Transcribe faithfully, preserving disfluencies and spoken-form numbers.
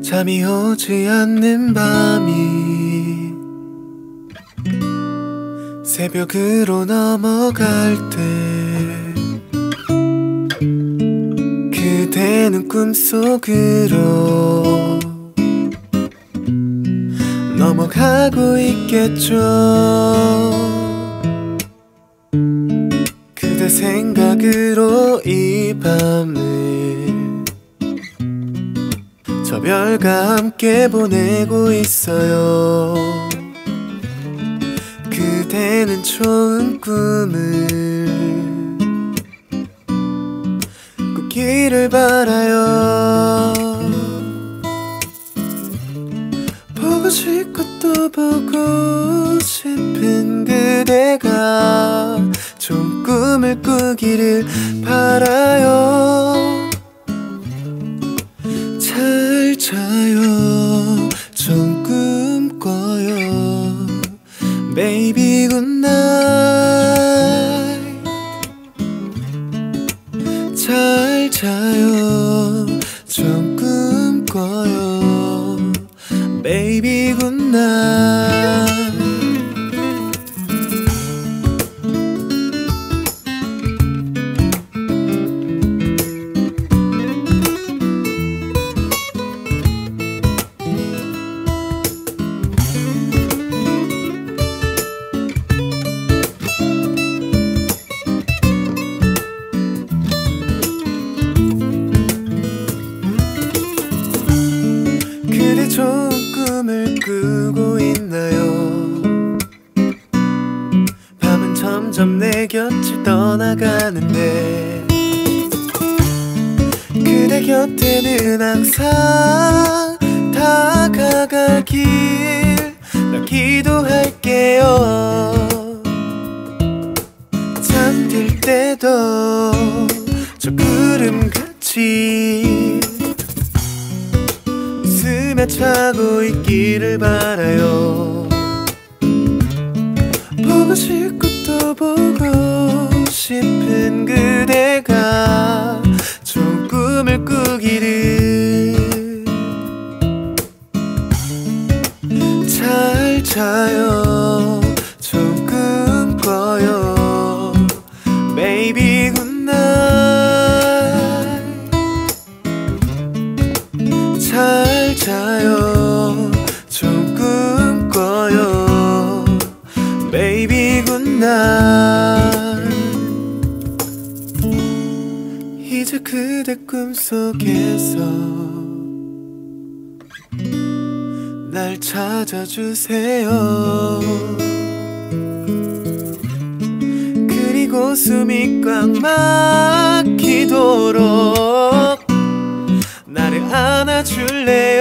잠이 오지 않는 밤이 새벽으로 넘어갈 때 그대는 꿈속으로 넘어가고 있겠죠. 그대 생각으로 이 밤을 저 별과 함께 보내고 있어요. 그대는 좋은 꿈을 꾸기를 바라요. 보고 싶고 또 보고 싶은 그대가 좋은 꿈을 꾸기를 바라요. 잘 자요. 좋은 꿈 꿔요. Baby good night. 잘 자요. 좋은 꿈 꿔요. Baby good night. 좋은 꿈을 꾸고 있나요? 밤은 점점 내 곁을 떠나가는데 그대 곁에는 항상 다가가길 나 기도할게요. 잠들 때도 저 구름같이 자고 있기를 바라요. 보고 싶고 또 보고 싶은 그대가 좋은 꿈을 꾸기를 잘 자요. 좋은 꿈 꿔요. Baby good night. 잘 자요. 좋은 꿈 꿔요. Baby good night. 이제 그대 꿈속에서 날 찾아주세요. 그리고 숨이 꽉 막히도록 나를 안아줄래요.